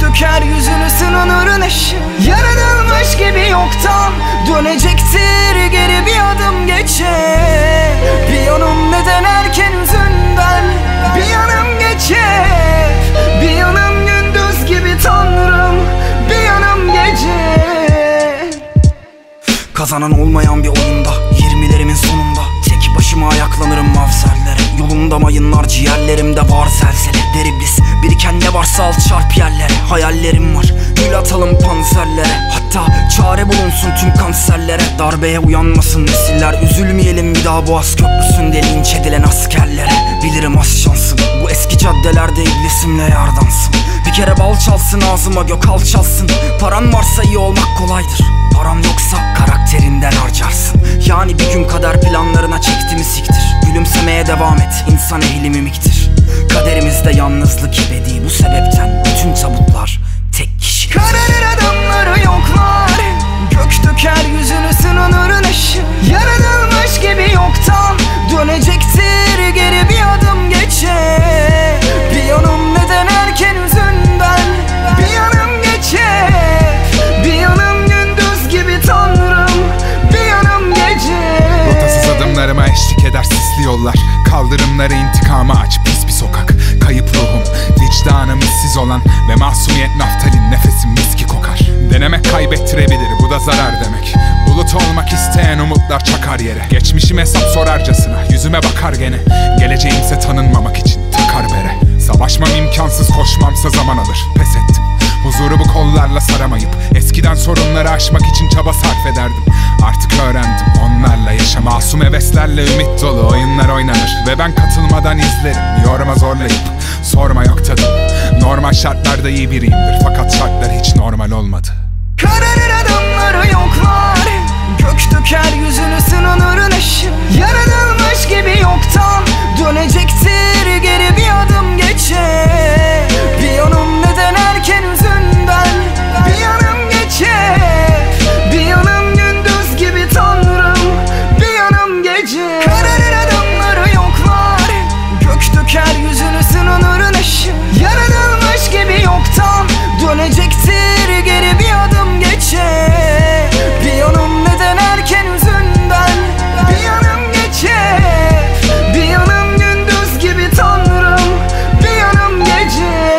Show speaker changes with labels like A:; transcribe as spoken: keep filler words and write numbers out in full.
A: döker yüzünü sınanır neşe. Yaratılmış gibi yoktan dönecektir geri bir adım geçe. Bir yanım neden erken üzünden, bir yanım gece, bir yanım gündüz gibi tanrım, bir yanım gece. Kazanan olmayan bir oyunda, yirmilerimin sonunda tek başıma ayaklanırım mavserlere. Yolumda mayınlar, ciğerlerimde var zelzele. Der iblis, biriken ne varsa al çarp yerlere. Hayallerim var, gül atalım panserlere. Hatta çare bulunsun tüm kanserlere. Darbeye uyanmasın nesiller, üzülmeyelim bir daha Boğaz Köprüsü'nde linç edilen askerlere. Bilirim az şansım, bu eski caddelerde iblisimle yardansın. Bir kere bal çalsın ağzıma, gök alçalsın. Paran varsa iyi olmak kolaydır, paran yoksa karakterinden harcarsın. Yani bir gün kader planlarına çekti mi siktir. Gülümsemeye devam et, insan ehli mimiktir. Kaderimizde yalnızlık ebedi, bu sebepten bütün tabutlar tek kişi. Kararır adamları yoklar, gök döker yüzünü sınanır neşe. Yaratılmış gibi yoktan dönecektir geri bir adım geçe. Bir yanım neden erken üzünden, bir yanım gece, bir yanım gündüz gibi tanrım, bir yanım gece.
B: Rotasız adımlarıma eşlik eder sisli yollar. Kaldırımları intikama aç pis bir sokak. Kayıp ruhum, vicdanım işsiz olan ve masumiyet naftalin nefesim miski kokar. Denemek kaybettirebilir, bu da zarar demek. Bulut olmak isteyen umutlar çakar yere. Geçmişim hesap sorarcasına, yüzüme bakar gene. Geleceğimse tanınmamak için takar bere. Savaşmam imkansız, koşmamsa zaman alır. Pes ettim, huzuru bu kollarla saramayıp. Eskiden sorunları aşmak için çaba sarf ederdim. Artık öğrendim onlarla yaşa. Masum heveslerle ümit dolu oyunlar oynanır ve ben katılmadan izlerim, yorma zorlayıp. Sorma yok tadım, normal şartlarda iyi biriyimdir, fakat şartlar hiç normal olmadı.
A: Kararır adamları yoklar, gök döker yüzünü sınanır neşe. Yaratılmış gibi yoktan dönecektir geri bir adım geçe. Bir yanım neden erken üzünden, bir yanım gece, bir yanım gündüz gibi tanrım, bir yanım gece. Kararır adamları yoklar, gök döker yüzünü sınanır neşe. Yaratılmış gibi yoktan dönecektir geri bir adım geçe. Bir yanım neden erken üzünden, bir yanım gece, bir yanım gündüz gibi tanrım, bir yanım gece.